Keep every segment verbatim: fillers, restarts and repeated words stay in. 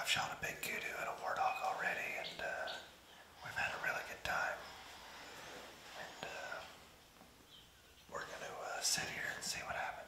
shot a big kudu and a warthog already, and uh, we've had a really good time. And uh, we're going to uh, sit here and see what happens.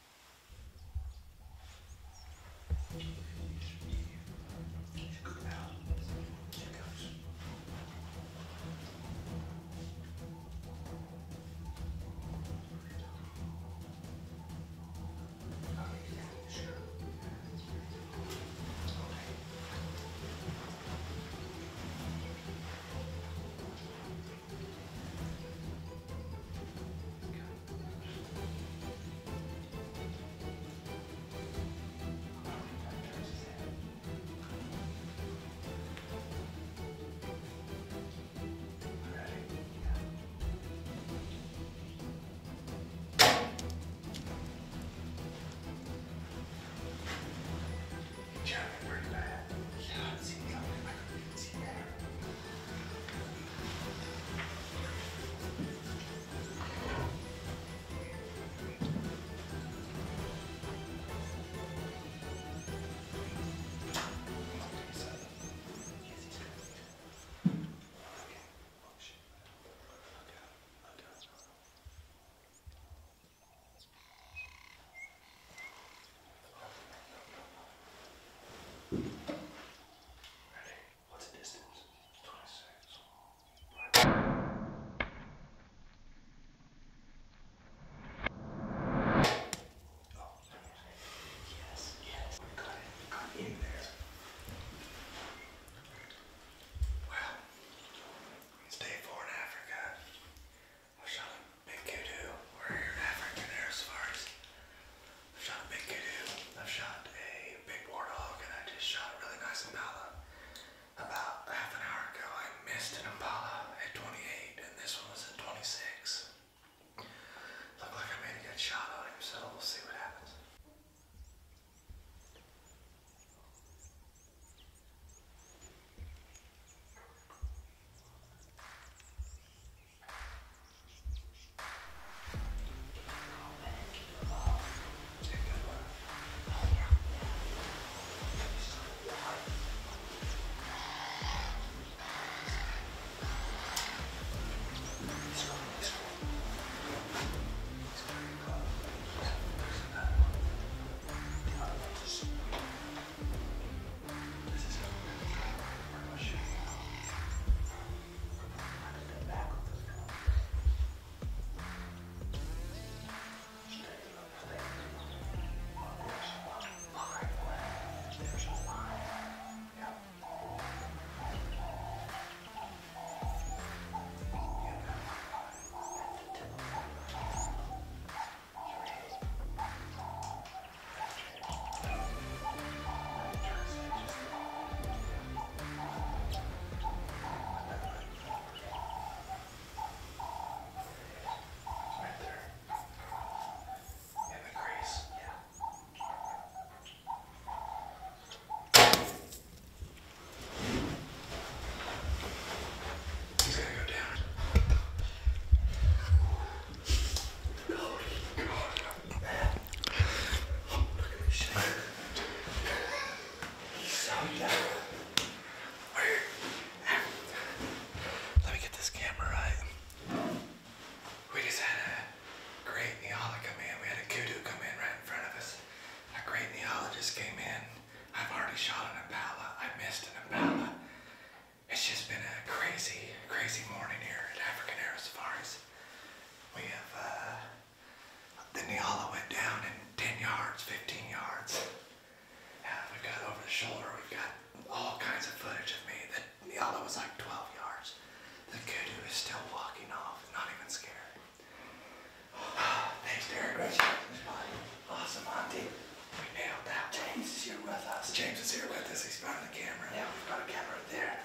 James is here with us. He's behind the camera. Yeah, we've got a camera right there.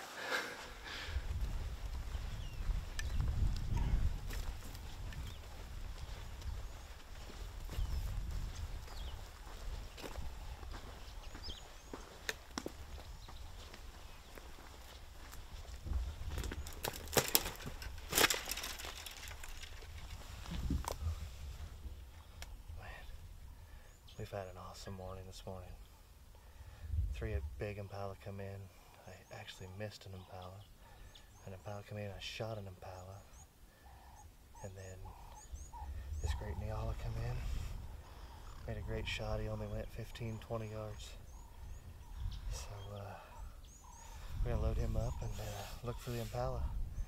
Man, we've had an awesome morning this morning. three big impala come in. I actually missed an impala. An impala come in, I shot an impala. And then this great Nyala come in. Made a great shot, he only went fifteen, twenty yards. So uh, we're gonna load him up and uh, look for the impala.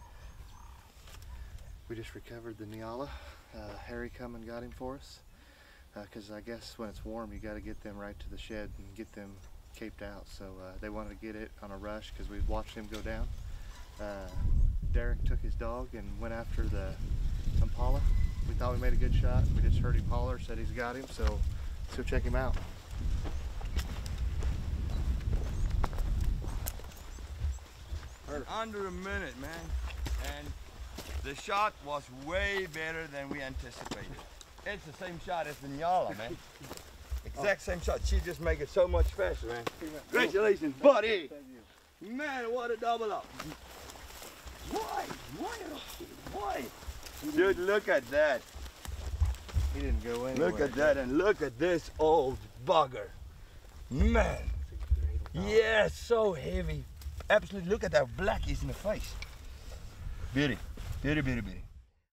We just recovered the Nyala. Uh, Harry come and got him for us. Because uh, I guess when it's warm, you got to get them right to the shed and get them caped out. So uh, they wanted to get it on a rush because we watched him go down. Uh, Derek took his dog and went after the impala. We thought we made a good shot. We just heard him holler, said he's got him, so let's go check him out. In under a minute, man. And the shot was way better than we anticipated. It's the same shot as the Nyala, man. Exact same shot. She just make it so much faster, man. Congratulations, buddy. Man, what a double up. Why? Why? Why? Dude, look at that. He didn't go anywhere. Look at that, and look at this old bugger. Man. Yeah, so heavy. Absolutely, look at that blackies in the face. Beauty, beauty, beauty, beauty.